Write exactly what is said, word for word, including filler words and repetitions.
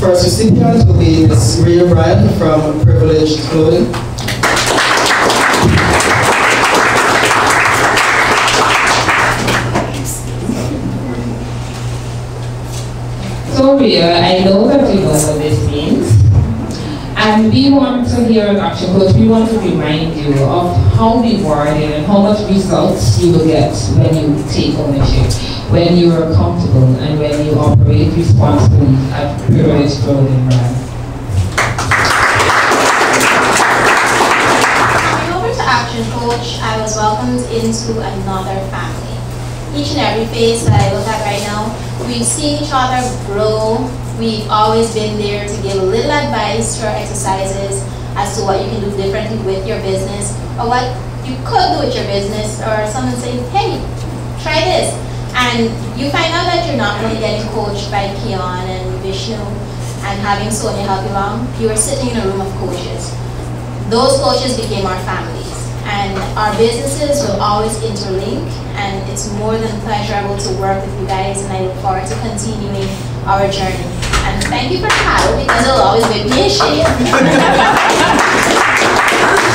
first recipient will be Miz Rhea Bryan from Privileged Clothing. So Rhea, I know that you know what this means. And we want to hear an action coach, we want to remind you of how rewarding and how much results you will get when you take ownership, when you are accountable, and when you operate responsibly at Privileged Clothing brand. Coming over to Action Coach, I was welcomed into another family. Each and every face that I look at right now, we've seen each other grow. We've always been there to give a little advice to our exercises as to what you can do differently with your business, or what you could do with your business, or someone saying, hey, try this. And you find out that you're not only getting coached by Keon and Vishnu and having Sonia help you along, you are sitting in a room of coaches. Those coaches became our families, and our businesses will always interlink, and it's more than pleasurable to work with you guys, and I look forward to continuing our journey. And thank you for the paddle, because it'll always make me in shape.